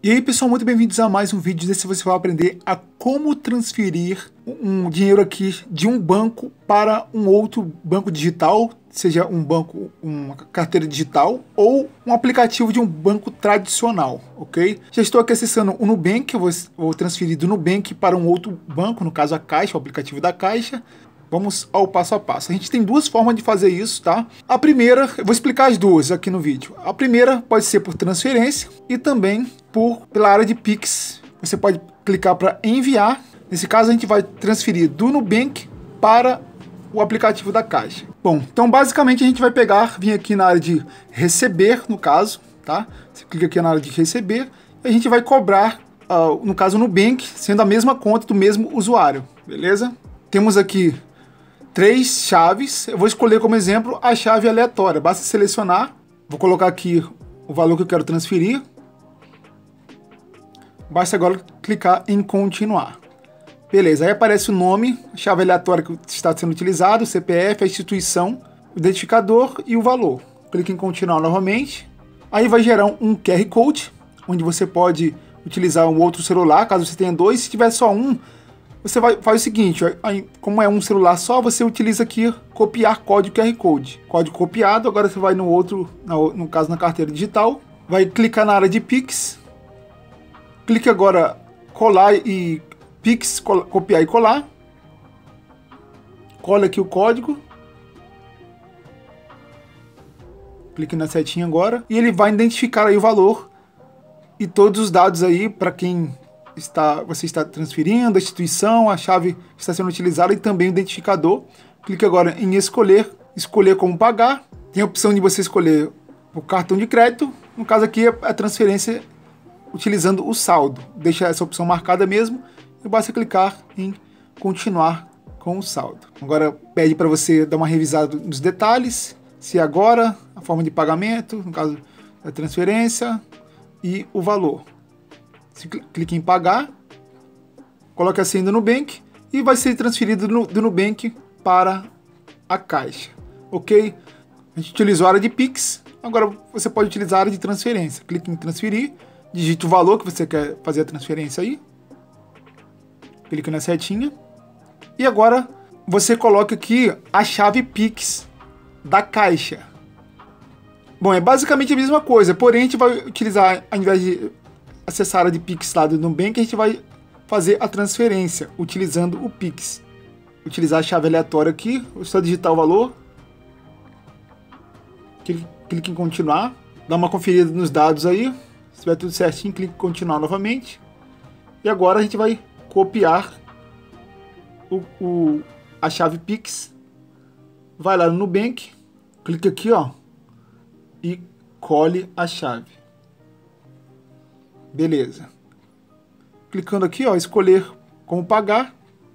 E aí pessoal, muito bem-vindos a mais um vídeo desse você vai aprender a como transferir um dinheiro aqui de um banco para um outro banco digital, seja um banco, uma carteira digital ou um aplicativo de um banco tradicional, ok? Já estou aqui acessando o Nubank, eu vou transferir do Nubank para um outro banco, no caso a Caixa, o aplicativo da Caixa. Vamos ao passo a passo. A gente tem duas formas de fazer isso, tá? A primeira, eu vou explicar as duas aqui no vídeo. A primeira pode ser por transferência e também pela área de Pix. Você pode clicar para enviar. Nesse caso, a gente vai transferir do Nubank para o aplicativo da Caixa. Bom, então basicamente a gente vai vir aqui na área de receber, no caso, tá? Você clica aqui na área de receber e a gente vai cobrar, no caso, no Nubank, sendo a mesma conta do mesmo usuário, beleza? Temos aqui 3 chaves, eu vou escolher como exemplo a chave aleatória, basta selecionar, vou colocar aqui o valor que eu quero transferir, basta agora clicar em continuar. Beleza, aí aparece o nome, a chave aleatória que está sendo utilizado, o CPF, a instituição, o identificador e o valor. Clique em continuar novamente, aí vai gerar um QR Code, onde você pode utilizar um outro celular, caso você tenha dois, se tiver só um, você faz o seguinte, como é um celular só, você utiliza aqui copiar código QR Code. Código copiado, agora você vai no outro, no caso na carteira digital, vai clicar na área de Pix, clique agora colar e Pix, copiar e colar, cola aqui o código, clique na setinha agora, e ele vai identificar aí o valor e todos os dados aí para quem você está transferindo, a instituição, a chave que está sendo utilizada e também o identificador. Clique agora em escolher como pagar. Tem a opção de você escolher o cartão de crédito. No caso aqui é a transferência utilizando o saldo. Deixa essa opção marcada mesmo e basta clicar em continuar com o saldo. Agora pede para você dar uma revisada nos detalhes, se agora, a forma de pagamento, no caso da transferência e o valor. Você clica em pagar, coloca a senha do Nubank e vai ser transferido do Nubank para a Caixa, ok? A gente utilizou a área de Pix, agora você pode utilizar a área de transferência. Clique em transferir, digite o valor que você quer fazer a transferência aí, clique na setinha e agora você coloca aqui a chave Pix da Caixa. Bom, é basicamente a mesma coisa, porém a gente vai utilizar, ao invés de acessar a área de Pix lá do Nubank, a gente vai fazer a transferência utilizando o Pix. Utilizar a chave aleatória aqui, só digitar o valor, clique em continuar, dá uma conferida nos dados aí, se tiver tudo certinho, clique em continuar novamente. E agora a gente vai copiar a chave Pix, vai lá no Nubank, clica aqui ó, e cole a chave. Beleza. Clicando aqui, ó, escolher como pagar.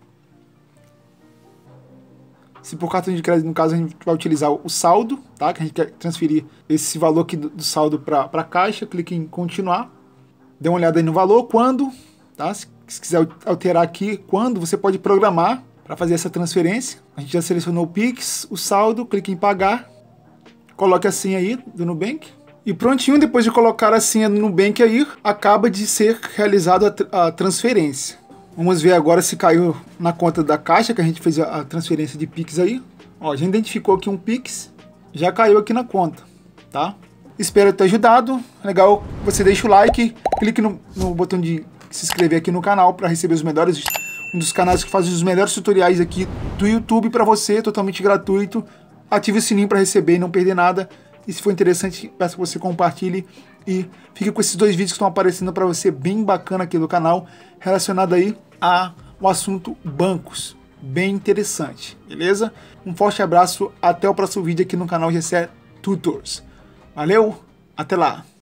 Se por cartão de crédito, no caso, a gente vai utilizar o saldo, tá? Que a gente quer transferir esse valor aqui do saldo para a Caixa. Clique em continuar. Dê uma olhada aí no valor, quando, tá? Se quiser alterar aqui, quando, você pode programar para fazer essa transferência. A gente já selecionou o Pix, o saldo, clique em pagar. Coloque a senha aí do Nubank. E prontinho, depois de colocar a senha no Nubank aí, acaba de ser realizada a transferência. Vamos ver agora se caiu na conta da Caixa, que a gente fez a transferência de Pix aí. Ó, já identificou aqui um Pix, já caiu aqui na conta, tá? Espero ter ajudado. Legal, você deixa o like, clique no botão de se inscrever aqui no canal para receber os melhores, um dos canais que fazem os melhores tutoriais aqui do YouTube para você, totalmente gratuito. Ative o sininho para receber e não perder nada. E se for interessante, peço que você compartilhe e fique com esses 2 vídeos que estão aparecendo para você, bem bacana aqui do canal, relacionado aí ao assunto bancos, bem interessante, beleza? Um forte abraço, até o próximo vídeo aqui no canal GCE Tutors. Valeu, até lá!